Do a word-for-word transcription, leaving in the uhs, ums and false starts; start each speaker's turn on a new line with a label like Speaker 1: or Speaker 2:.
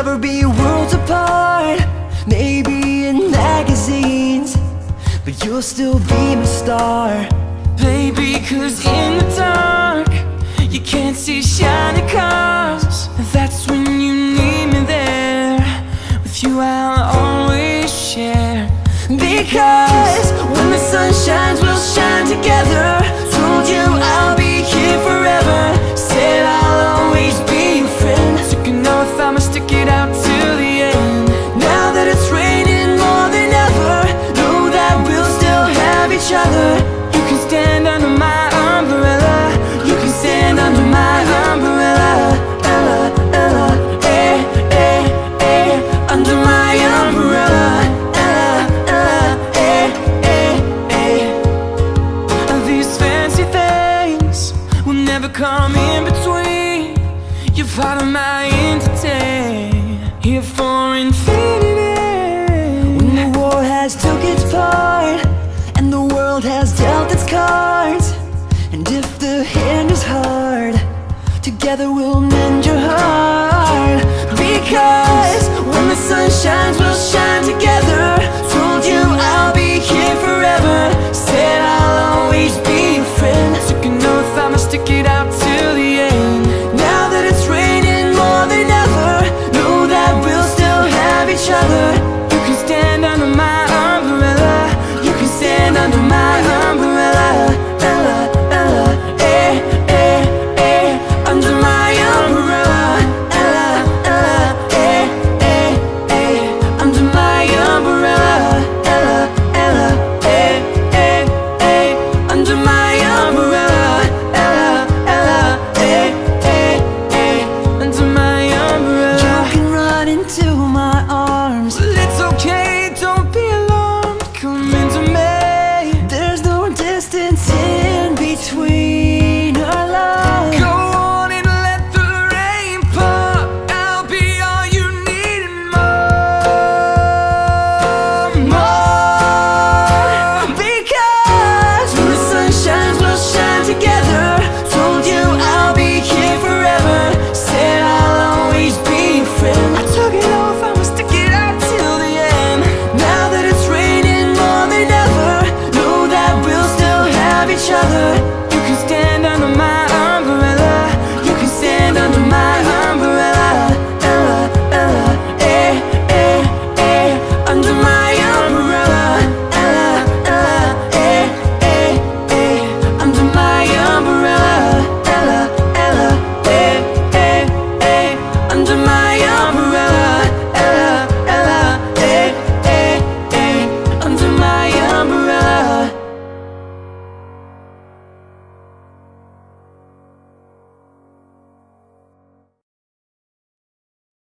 Speaker 1: never be worlds apart, maybe in magazines, but you'll still be my star.
Speaker 2: Baby, cause in the dark you can't see shiny cars. That's when you need me there. With you I'll always share.
Speaker 1: Because when the sun shines, we'll shine together. Told you I'll be here forever. Said I'll always be your friend.
Speaker 2: Took an oath I'ma stick it out till the end.
Speaker 1: Now that it's raining more than ever, know that we'll still have each other.
Speaker 2: You can stand under my umbrella.
Speaker 1: You can stand under my umbrella. Ella, Ella, eh, eh, eh. Under my umbrella. Ella, Ella, eh, eh, eh.
Speaker 2: These fancy things will never come in between. You're part of my entity, here for infinity.
Speaker 1: When the war has took its part and the world has dealt its cards, and if the hand is hard, together we'll mend your heart. Because when the sun shines, we'll shine together. Told you I'll be here forever. Said I'll always be your friend.
Speaker 2: Took an oath I'ma stick it out till the end.
Speaker 1: Now that it's raining more than ever, know that we'll still have each other.
Speaker 2: You can stand under my umbrella.
Speaker 1: You can stand under my umbrella. Ella, Ella, eh, eh, eh. Under my umbrella. Ella, Ella, eh, eh, eh. Under my umbrella. Ella, Ella, eh, eh, eh. Under my umbrella. Ella, Ella, eh, eh, eh.
Speaker 2: Under my umbrella.
Speaker 1: You can run into my arms.